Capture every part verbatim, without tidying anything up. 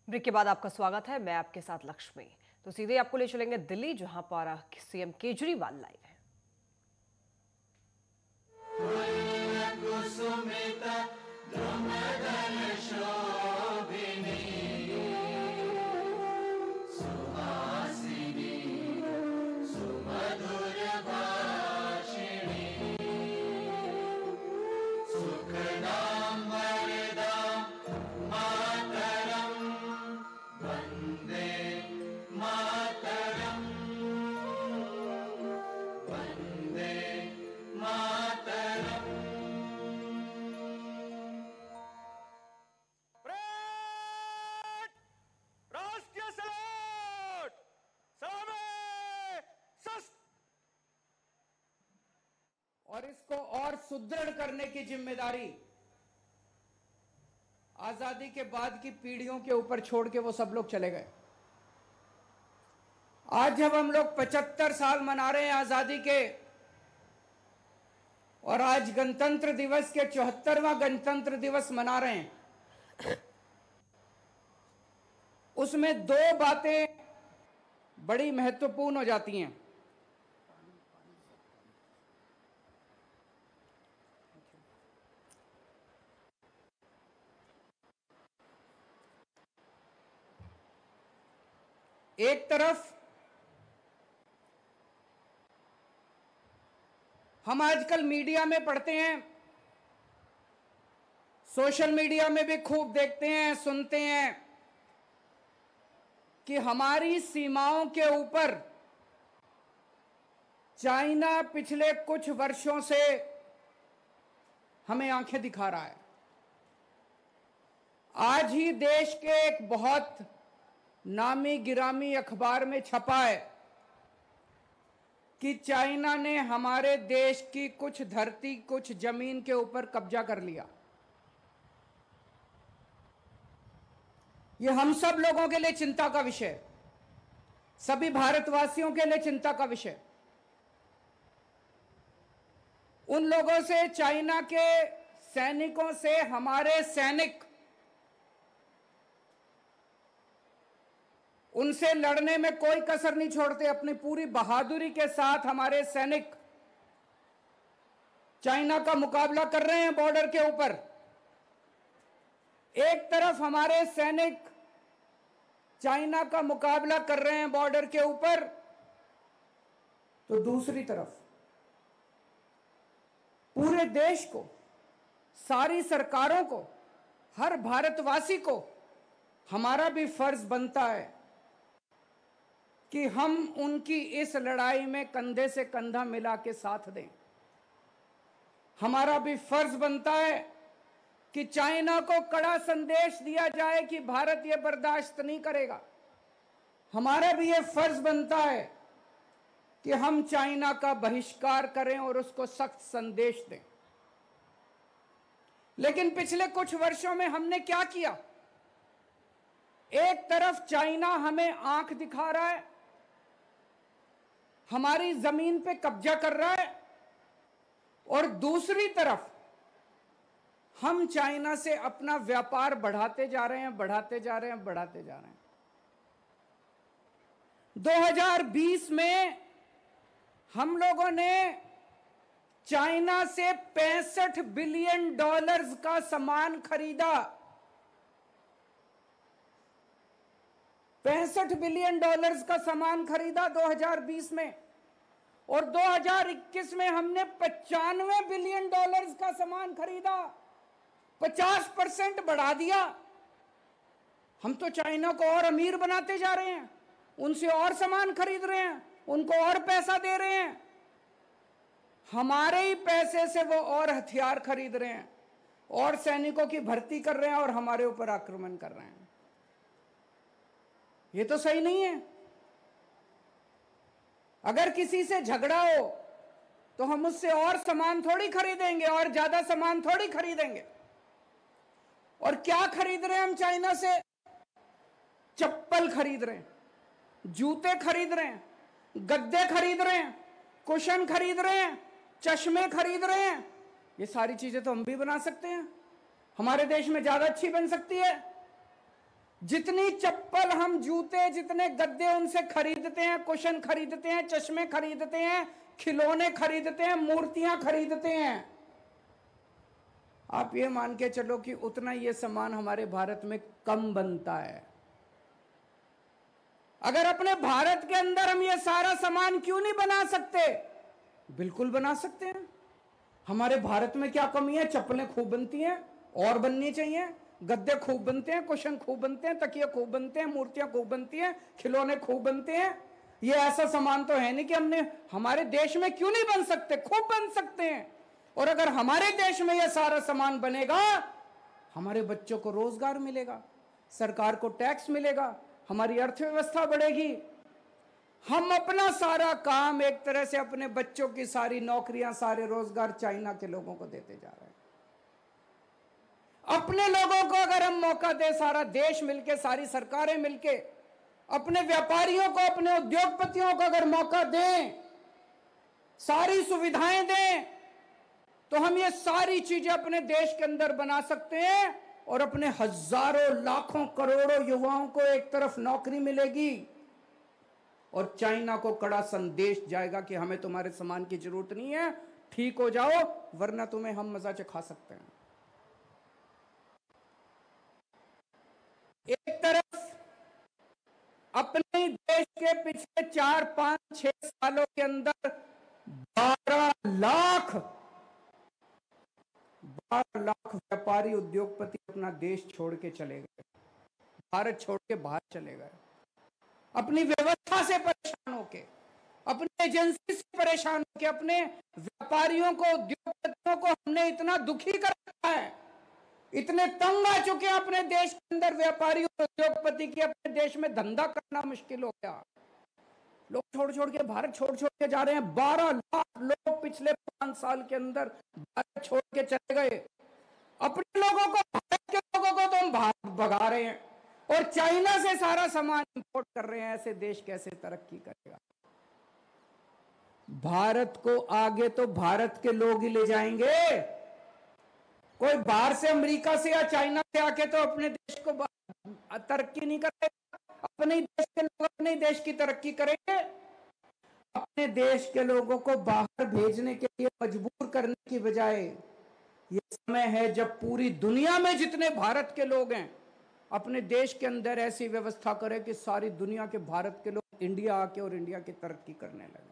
Break के बाद आपका स्वागत है। मैं आपके साथ लक्ष्मी। तो सीधे आपको ले चलेंगे दिल्ली, जहां पर सीएम केजरीवाल लाइव है। और इसको और सुदृढ़ करने की जिम्मेदारी आजादी के बाद की पीढ़ियों के ऊपर छोड़ के वो सब लोग चले गए। आज जब हम लोग पचहत्तर साल मना रहे हैं आजादी के, और आज गणतंत्र दिवस के चौहत्तरवां गणतंत्र दिवस मना रहे हैं, उसमें दो बातें बड़ी महत्वपूर्ण हो जाती हैं। एक तरफ हम आजकल मीडिया में पढ़ते हैं, सोशल मीडिया में भी खूब देखते हैं, सुनते हैं कि हमारी सीमाओं के ऊपर चाइना पिछले कुछ वर्षों से हमें आंखें दिखा रहा है। आज ही देश के एक बहुत नामी गिरामी अखबार में छपा है कि चाइना ने हमारे देश की कुछ धरती, कुछ जमीन के ऊपर कब्जा कर लिया। यह हम सब लोगों के लिए चिंता का विषय, सभी भारतवासियों के लिए चिंता का विषय। उन लोगों से, चाइना के सैनिकों से हमारे सैनिक, उनसे लड़ने में कोई कसर नहीं छोड़ते। अपनी पूरी बहादुरी के साथ हमारे सैनिक चाइना का मुकाबला कर रहे हैं बॉर्डर के ऊपर। एक तरफ हमारे सैनिक चाइना का मुकाबला कर रहे हैं बॉर्डर के ऊपर, तो दूसरी तरफ पूरे देश को, सारी सरकारों को, हर भारतवासी को हमारा भी फर्ज बनता है कि हम उनकी इस लड़ाई में कंधे से कंधा मिला के साथ दें। हमारा भी फर्ज बनता है कि चाइना को कड़ा संदेश दिया जाए कि भारत यह बर्दाश्त नहीं करेगा। हमारा भी यह फर्ज बनता है कि हम चाइना का बहिष्कार करें और उसको सख्त संदेश दें। लेकिन पिछले कुछ वर्षों में हमने क्या किया? एक तरफ चाइना हमें आंख दिखा रहा है, हमारी जमीन पे कब्जा कर रहा है, और दूसरी तरफ हम चाइना से अपना व्यापार बढ़ाते जा रहे हैं, बढ़ाते जा रहे हैं, बढ़ाते जा रहे हैं। दो हज़ार बीस में हम लोगों ने चाइना से पैंसठ बिलियन डॉलर्स का सामान खरीदा। पैंसठ बिलियन डॉलर्स का सामान खरीदा दो हज़ार बीस में, और दो हज़ार इक्कीस में हमने पचानवे बिलियन डॉलर्स का सामान खरीदा। पचास परसेंट बढ़ा दिया। हम तो चाइना को और अमीर बनाते जा रहे हैं, उनसे और सामान खरीद रहे हैं, उनको और पैसा दे रहे हैं। हमारे ही पैसे से वो और हथियार खरीद रहे हैं, और सैनिकों की भर्ती कर रहे हैं, और हमारे ऊपर आक्रमण कर रहे हैं। ये तो सही नहीं है। अगर किसी से झगड़ा हो तो हम उससे और सामान थोड़ी खरीदेंगे, और ज्यादा सामान थोड़ी खरीदेंगे। और क्या खरीद रहे हैं हम चाइना से? चप्पल खरीद रहे हैं, जूते खरीद रहे हैं, गद्दे खरीद रहे हैं, कुशन खरीद रहे हैं, चश्मे खरीद रहे हैं। ये सारी चीजें तो हम भी बना सकते हैं, हमारे देश में ज्यादा अच्छी बन सकती है। जितनी चप्पल, हम जूते, जितने गद्दे उनसे खरीदते हैं, कुशन खरीदते हैं, चश्मे खरीदते हैं, खिलौने खरीदते हैं, मूर्तियां खरीदते हैं, आप ये मान के चलो कि उतना ये सामान हमारे भारत में कम बनता है। अगर अपने भारत के अंदर हम ये सारा सामान क्यों नहीं बना सकते? बिल्कुल बना सकते हैं। हमारे भारत में क्या कमी है? चप्पलें खूब बनती हैं, और बननी चाहिए। गद्दे खूब बनते हैं, कुशन खूब बनते हैं, तकिए खूब बनते हैं, मूर्तियां खूब बनती हैं, खिलौने खूब बनते हैं। ये ऐसा सामान तो है नहीं कि हमने हमारे देश में क्यों नहीं बन सकते, खूब बन सकते हैं। और अगर हमारे देश में यह सारा सामान बनेगा, हमारे बच्चों को रोजगार मिलेगा, सरकार को टैक्स मिलेगा, हमारी अर्थव्यवस्था बढ़ेगी। हम अपना सारा काम एक तरह से अपने बच्चों की सारी नौकरियां, सारे रोजगार चाइना के लोगों को देते जा रहे हैं। अपने लोगों को अगर हम मौका दें, सारा देश मिलके, सारी सरकारें मिलके, अपने व्यापारियों को, अपने उद्योगपतियों को अगर मौका दें, सारी सुविधाएं दें, तो हम ये सारी चीजें अपने देश के अंदर बना सकते हैं और अपने हजारों, लाखों, करोड़ों युवाओं को एक तरफ नौकरी मिलेगी और चाइना को कड़ा संदेश जाएगा कि हमें तुम्हारे सामान की जरूरत नहीं है, ठीक हो जाओ, वरना तुम्हें हम मजा चखा सकते हैं। एक तरफ अपने देश के पिछले चार पांच छह सालों के अंदर बारह लाख बारह लाख व्यापारी, उद्योगपति अपना देश छोड़ के चले गए, भारत छोड़ के बाहर चले गए। अपनी व्यवस्था से परेशान होके, अपनी एजेंसी से परेशान होके, अपने व्यापारियों को, उद्योगपतियों को हमने इतना दुखी कर रखा है, इतने तंग आ चुके हैं अपने देश के अंदर व्यापारी और उद्योगपति की, अपने देश में धंधा करना मुश्किल हो गया। लोग छोड़ छोड़ के, भारत छोड़ छोड़ के जा रहे हैं। बारह लाख लोग पिछले पांच साल के अंदर भारत छोड़ के चले गए। अपने लोगों को, भारत के लोगों को तो हम भारत भगा रहे हैं और चाइना से सारा सामान इंपोर्ट कर रहे हैं। ऐसे देश कैसे तरक्की करेगा? भारत को आगे तो भारत के लोग ही ले जाएंगे। कोई बाहर से, अमेरिका से या चाइना से आके तो अपने देश को तरक्की नहीं करेगा। अपने देश के लोग अपने देश की तरक्की करेंगे। अपने देश के लोगों को बाहर भेजने के लिए मजबूर करने की बजाय ये समय है जब पूरी दुनिया में जितने भारत के लोग हैं, अपने देश के अंदर ऐसी व्यवस्था करें कि सारी दुनिया के भारत के लोग इंडिया आके और इंडिया की तरक्की करने लगे।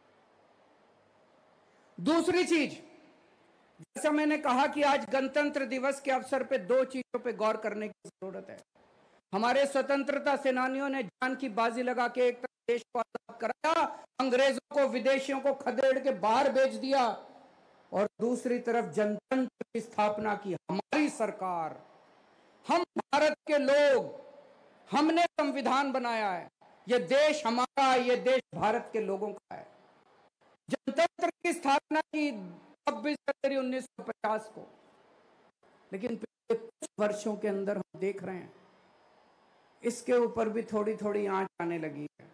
दूसरी चीज, जैसा मैंने कहा कि आज गणतंत्र दिवस के अवसर पे दो चीजों पे गौर करने की जरूरत है। हमारे स्वतंत्रता सेनानियों ने जान की बाजी लगा के एक तरफ देश को आजाद कराया, अंग्रेजों को, विदेशियों को खदेड़ के बाहर भेज दिया, और दूसरी तरफ जनतंत्र की स्थापना की हमारी सरकार, हम भारत के लोग, हमने संविधान बनाया है। ये देश हमारा, ये देश भारत के लोगों का है। जनतंत्र की स्थापना की छब्बीस जनवरी उन्नीस सौ पचास को, लेकिन पिछले कुछ वर्षों के अंदर हम देख रहे हैं इसके ऊपर भी थोड़ी थोड़ी आंच आने लगी है।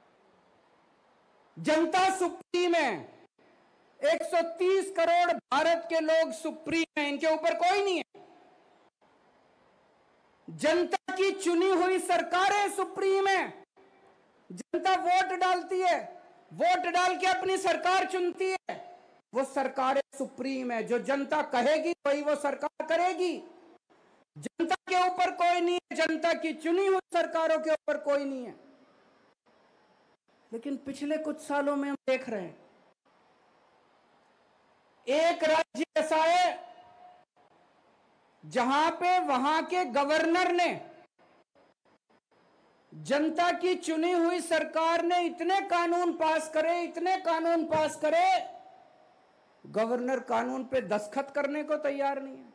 जनता सुप्रीम है, एक सौ तीस करोड़ भारत के लोग सुप्रीम हैं, इनके ऊपर कोई नहीं है। जनता की चुनी हुई सरकारें सुप्रीम है। जनता वोट डालती है, वोट डाल के अपनी सरकार चुनती है, वो सरकारें सुप्रीम है। जो जनता कहेगी वही वो सरकार करेगी। जनता के ऊपर कोई नहीं है, जनता की चुनी हुई सरकारों के ऊपर कोई नहीं है। लेकिन पिछले कुछ सालों में हम देख रहे हैं एक राज्य ऐसा है जहां पे वहां के गवर्नर ने, जनता की चुनी हुई सरकार ने इतने कानून पास करे, इतने कानून पास करे, गवर्नर कानून पे दस्तखत करने को तैयार नहीं है।